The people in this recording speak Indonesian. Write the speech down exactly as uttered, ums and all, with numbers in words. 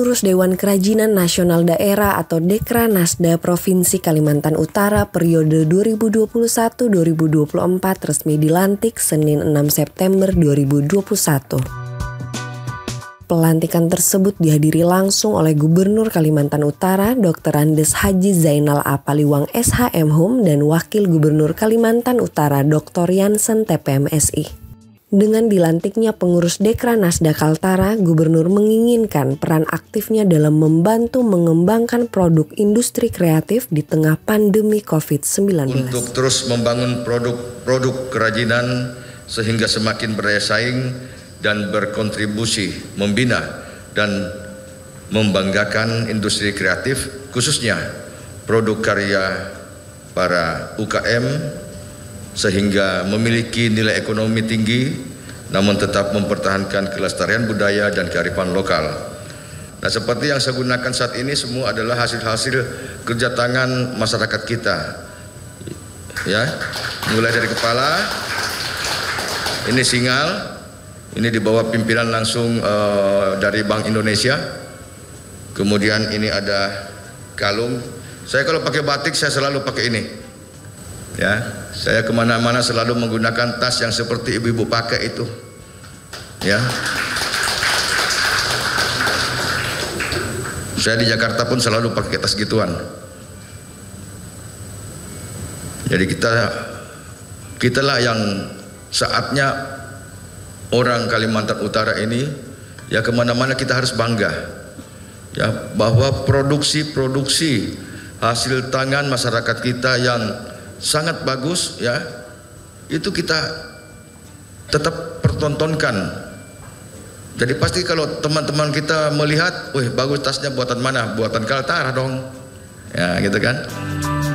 Pengurus Dewan Kerajinan Nasional Daerah atau Dekranasda Provinsi Kalimantan Utara periode dua ribu dua puluh satu sampai dua ribu dua puluh empat resmi dilantik Senin enam September dua ribu dua puluh satu. Pelantikan tersebut dihadiri langsung oleh Gubernur Kalimantan Utara Doktor Andes Haji Zainal Apaliwang S H M Hum dan Wakil Gubernur Kalimantan Utara Doktor Yansen T P M S I. Dengan dilantiknya pengurus Dekranasda Kaltara, Gubernur menginginkan peran aktifnya dalam membantu mengembangkan produk industri kreatif di tengah pandemi covid sembilan belas. Untuk terus membangun produk-produk kerajinan sehingga semakin berdaya saing dan berkontribusi membina dan membanggakan industri kreatif, khususnya produk karya para U K M, sehingga memiliki nilai ekonomi tinggi namun tetap mempertahankan kelestarian budaya dan kearifan lokal. Nah, seperti yang saya gunakan saat ini semua adalah hasil-hasil kerja tangan masyarakat kita. Ya, mulai dari kepala, ini singal, ini di bawah pimpinan langsung uh, dari Bank Indonesia. Kemudian ini ada kalung. Saya kalau pakai batik saya selalu pakai ini. Ya, saya kemana-mana selalu menggunakan tas yang seperti ibu-ibu pakai itu. Ya, saya di Jakarta pun selalu pakai tas gituan. Jadi kita, kitalah yang saatnya orang Kalimantan Utara ini, ya kemana-mana kita harus bangga. Ya, bahwa produksi-produksi hasil tangan masyarakat kita yang sangat bagus, ya, itu kita tetap pertontonkan. Jadi pasti kalau teman-teman kita melihat, wih bagus tasnya buatan mana? Buatan Kaltara dong, ya gitu kan.